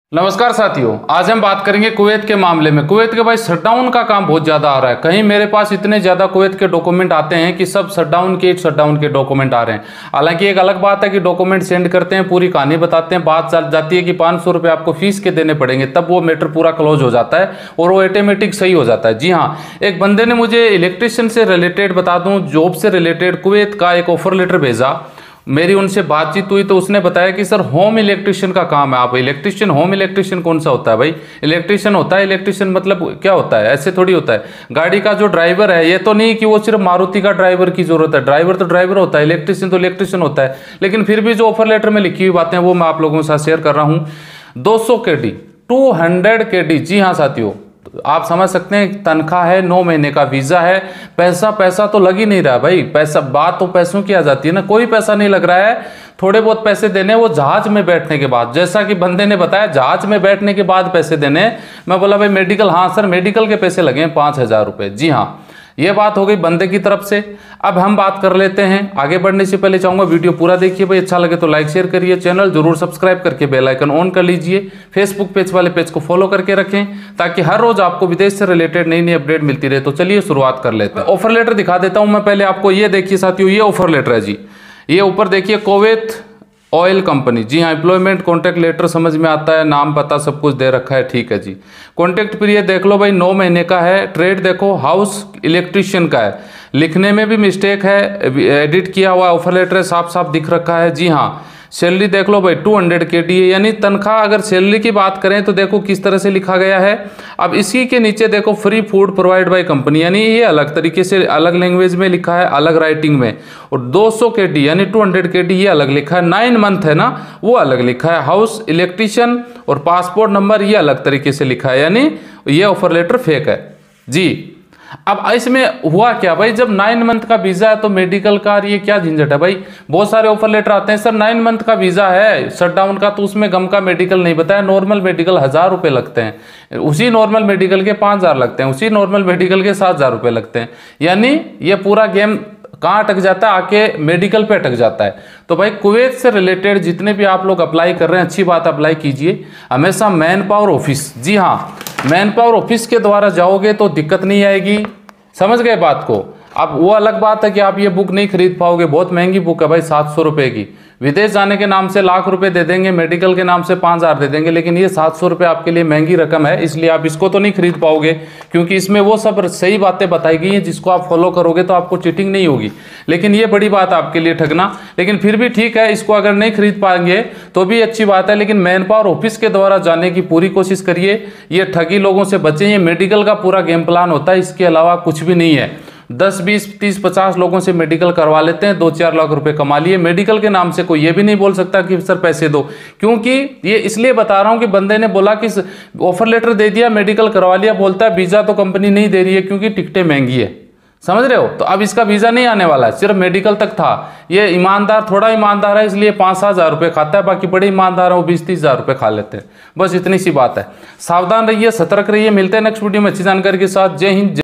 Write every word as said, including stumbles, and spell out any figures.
नमस्कार साथियों, आज हम बात करेंगे कुवैत के मामले में। कुवैत के भाई शटडाउन का काम बहुत ज़्यादा आ रहा है। कहीं मेरे पास इतने ज़्यादा कुवैत के डॉक्यूमेंट आते हैं कि सब शटडाउन के शटडाउन के डॉक्यूमेंट आ रहे हैं। हालांकि एक अलग बात है कि डॉक्यूमेंट सेंड करते हैं, पूरी कहानी बताते हैं, बात चल जाती है कि पाँच सौ रुपये आपको फीस के देने पड़ेंगे, तब वो मैटर पूरा क्लोज हो जाता है और वो ऑटोमेटिक सही हो जाता है। जी हाँ, एक बंदे ने मुझे इलेक्ट्रिशियन से रिलेटेड बता दूँ, जॉब से रिलेटेड कुवैत का एक ऑफर लेटर भेजा। मेरी उनसे बातचीत हुई तो उसने बताया कि सर होम इलेक्ट्रिशियन का काम है। आप इलेक्ट्रिशियन, होम इलेक्ट्रिशियन कौन सा होता है भाई? इलेक्ट्रिशियन होता है, इलेक्ट्रिशियन मतलब क्या होता है? ऐसे थोड़ी होता है। गाड़ी का जो ड्राइवर है, ये तो नहीं कि वो सिर्फ मारुति का ड्राइवर की जरूरत है। ड्राइवर तो ड्राइवर होता है, इलेक्ट्रिशियन तो इलेक्ट्रिशियन होता है। लेकिन फिर भी जो ऑफर लेटर में लिखी हुई बातें वो मैं आप लोगों के साथ शेयर कर रहा हूँ। दो सौ के डी, टू हंड्रेड के डी, जी हाँ साथियों, आप समझ सकते हैं। तनख्वाह है, नौ महीने का वीजा है। पैसा पैसा तो लग ही नहीं रहा भाई। पैसा, बात तो पैसों की आ जाती है ना। कोई पैसा नहीं लग रहा है। थोड़े बहुत पैसे देने, वो जहाज में बैठने के बाद। जैसा कि बंदे ने बताया जहाज में बैठने के बाद पैसे देने। मैं बोला भाई मेडिकल, हाँ सर मेडिकल के पैसे लगे पाँच हजार रुपये। जी हाँ, ये बात हो गई बंदे की तरफ से। अब हम बात कर लेते हैं। आगे बढ़ने से पहले चाहूंगा वीडियो पूरा देखिए भाई, अच्छा लगे तो लाइक शेयर करिए, चैनल जरूर सब्सक्राइब करके बेल आइकन ऑन कर लीजिए। फेसबुक पेज वाले पेज को फॉलो करके रखें ताकि हर रोज आपको विदेश से रिलेटेड नई नई अपडेट मिलती रहे। तो चलिए शुरुआत कर लेते हैं। ऑफर लेटर दिखा देता हूं मैं पहले आपको। ये देखिए साथियों, ये ऑफर लेटर है जी। ये ऊपर देखिए, कुवैत ऑयल कंपनी। जी हाँ, एम्प्लॉयमेंट कॉन्ट्रैक्ट लेटर समझ में आता है, नाम पता सब कुछ दे रखा है, ठीक है जी। कॉन्ट्रैक्ट पीरियड देख लो भाई, नौ महीने का है। ट्रेड देखो, हाउस इलेक्ट्रिशियन का है। लिखने में भी मिस्टेक है, एडिट किया हुआ ऑफर लेटर है, साफ साफ दिख रखा है। जी हाँ, सैलरी देख लो भाई, टू हंड्रेड के डी है, यानी तनख्वाह। अगर सैलरी की बात करें तो देखो किस तरह से लिखा गया है। अब इसी के नीचे देखो, free food provide by company, यानी ये अलग तरीके से अलग लैंग्वेज में लिखा है, अलग राइटिंग में। और दो सौ के डी यानी टू हंड्रेड के डी ये अलग लिखा है। नाइन मंथ है ना, वो अलग लिखा है। हाउस इलेक्ट्रिशियन और पासपोर्ट नंबर ये अलग तरीके से लिखा है, यानी ये ऑफर लेटर फेक है जी। अब इसमें हुआ क्या भाई, जब नाइन मंथ का वीजा है तो मेडिकल का ये क्या झंझट है भाई? बहुत सारे ऑफर लेटर आते हैं, सर नाइन मंथ का वीजा है शटडाउन का, तो उसमें गम का मेडिकल नहीं बताया। नॉर्मल मेडिकल हजार रुपए लगते हैं, उसी नॉर्मल मेडिकल के पांच हजार लगते हैं, उसी नॉर्मल मेडिकल के सात हजार रुपए लगते हैं। यानी ये पूरा गेम कहाँ अटक जाता है? आके मेडिकल पे अटक जाता है। तो भाई कुवैत से रिलेटेड जितने भी आप लोग अप्लाई कर रहे हैं, अच्छी बात, अप्लाई कीजिए हमेशा मैन पावर ऑफिस। जी हाँ, मैन पावर ऑफिस के द्वारा जाओगे तो दिक्कत नहीं आएगी। समझ गए बात को? अब वो अलग बात है कि आप ये बुक नहीं खरीद पाओगे, बहुत महंगी बुक है भाई, सात सौ रुपये की। विदेश जाने के नाम से लाख रुपए दे देंगे, मेडिकल के नाम से पाँच हज़ार दे देंगे, लेकिन ये सात सौ रुपये आपके लिए महंगी रकम है, इसलिए आप इसको तो नहीं खरीद पाओगे। क्योंकि इसमें वो सब सही बातें बताई गई हैं जिसको आप फॉलो करोगे तो आपको चीटिंग नहीं होगी। लेकिन ये बड़ी बात आपके लिए ठगना, लेकिन फिर भी ठीक है, इसको अगर नहीं खरीद पाएंगे तो भी अच्छी बात है। लेकिन मैन पावर ऑफिस के द्वारा जाने की पूरी कोशिश करिए, ये ठगी लोगों से बचें। ये मेडिकल का पूरा गेम प्लान होता है, इसके अलावा कुछ भी नहीं है। दस बीस तीस पचास लोगों से मेडिकल करवा लेते हैं, दो चार लाख रुपए कमा लिए। मेडिकल के नाम से कोई ये भी नहीं बोल सकता कि सर पैसे दो, क्योंकि ये इसलिए बता रहा हूं कि बंदे ने बोला कि ऑफर लेटर दे दिया, मेडिकल करवा लिया, बोलता है वीजा तो कंपनी नहीं दे रही है क्योंकि टिकटें महंगी है। समझ रहे हो? तो अब इसका वीजा नहीं आने वाला है, सिर्फ मेडिकल तक था। ये ईमानदार, थोड़ा ईमानदार है, इसलिए पाँच सात हजार रुपये खाता है। बाकी बड़े ईमानदार है वो बीस तीस हजार रुपये खा लेते हैं। बस इतनी सी बात है। सावधान रहिए, सतर्क रहिए। मिलते हैं नेक्स्ट वीडियो में अच्छी जानकारी के साथ। जय हिंद।